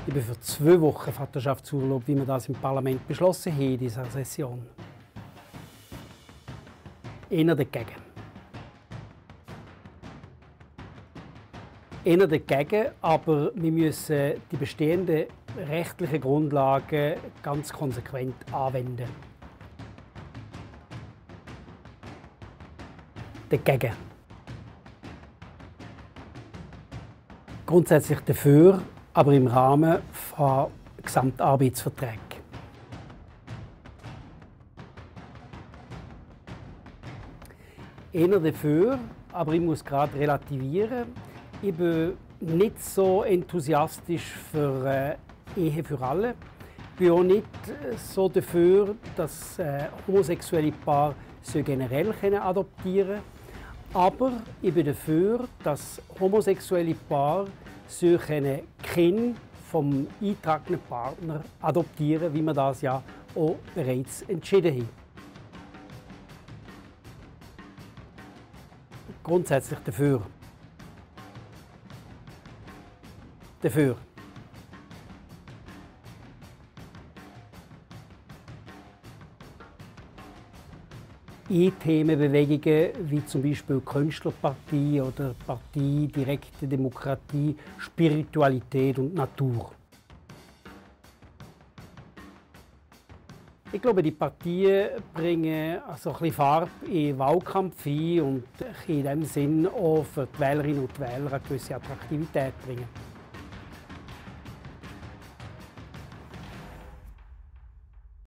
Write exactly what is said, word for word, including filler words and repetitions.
Ich bin für zwei Wochen Vaterschaftsurlaub, wie wir das im Parlament beschlossen haben in dieser Session. Eher dagegen. Eher dagegen, aber wir müssen die bestehenden rechtlichen Grundlagen ganz konsequent anwenden. Dagegen. Grundsätzlich dafür, aber im Rahmen von Gesamtarbeitsverträgen. Eher dafür, aber ich muss gerade relativieren. Ich bin nicht so enthusiastisch für äh, Ehe für alle. Ich bin auch nicht so dafür, dass äh, homosexuelle Paare so generell adoptieren können. Aber ich bin dafür, dass homosexuelle Paare so Kinder vom eingetragenen Partner adoptieren, wie wir das ja auch bereits entschieden haben. Grundsätzlich dafür. Dafür. E-Themenbewegungen wie zum Beispiel Künstlerpartie oder Partie, direkte Demokratie, Spiritualität und Natur. Ich glaube, die Partien bringen also ein bisschen Farbe in den Wahlkampf ein und in diesem Sinn auch für die Wählerinnen und Wähler eine gewisse Attraktivität bringen.